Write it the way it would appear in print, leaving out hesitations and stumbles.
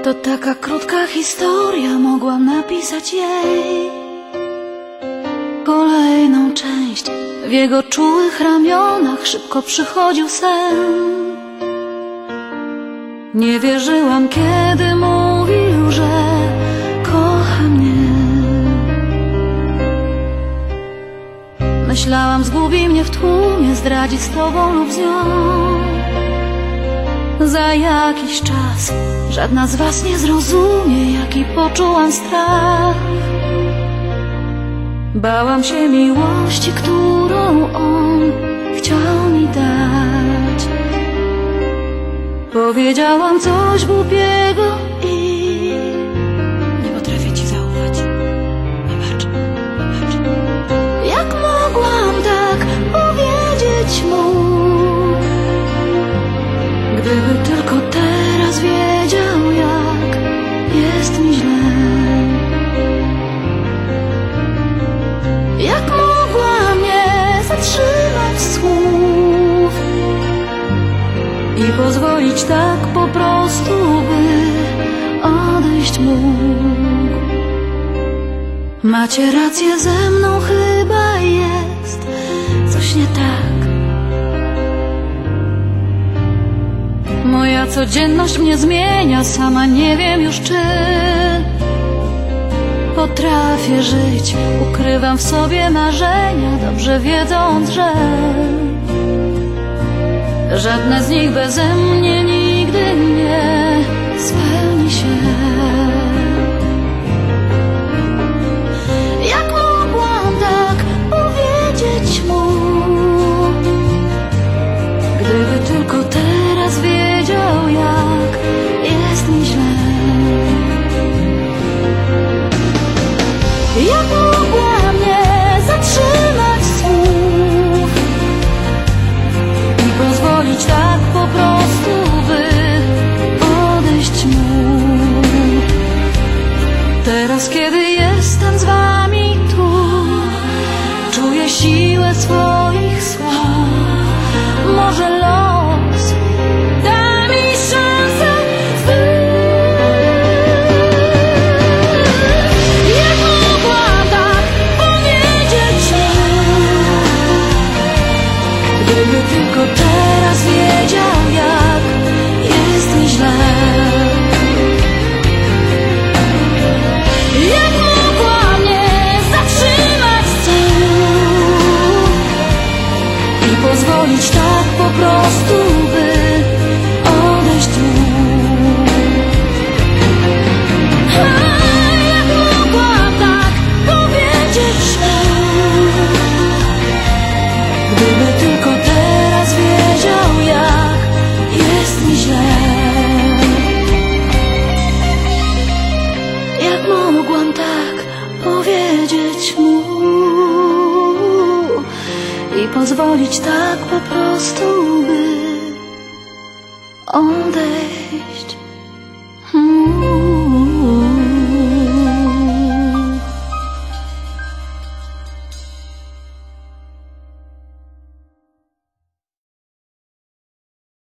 To taka krótka historia, mogłam napisać jej kolejną część. W jego czułych ramionach szybko przychodził sen. Nie wierzyłam, kiedy mówił, że kocha mnie. Myślałam, zgubi mnie w tłumie, zdradzi z tobą lub z nią. Za jakiś czas żadna z was nie zrozumie, jaki poczułam strach. Bałam się miłości, którą on chciał mi dać. Powiedziałam coś głupiego i nie potrafię ci zaufać. Wybacz, wybacz. Jak mogłam tak powiedzieć mu? Gdyby tylko teraz wiedział, jak jest mi źle. Jak mogła mnie zatrzymać słów i pozwolić tak po prostu, by odejść mógł. Macie rację, ze mną chyba jest coś nie tak. Moja codzienność mnie zmienia, sama nie wiem już czy potrafię żyć. Ukrywam w sobie marzenia, dobrze wiedząc, że żadne z nich beze mnie nigdy nie spełni się. Jak mogłam tak powiedzieć mu? Gdyby tylko teraz wiedział, jak jest mi źle. Jak mogła mnie zatrzymać słów i pozwolić tak po prostu, by odejść mógł. Teraz, kiedy jestem z wami tu, czuję siłę swoich słów. Może los da mi szansę gdyby tylko teraz wiedział, jak jest mi źle. Jak mogła mnie zatrzymać słów i pozwolić tak po prostu, by odejść mógł. Jak mogłam tak powiedzieć źle? Gdyby tylko teraz wiedział, jak jest mi źle. Jak mogłam tak powiedzieć mu i pozwolić tak po prostu, by odejść mógł.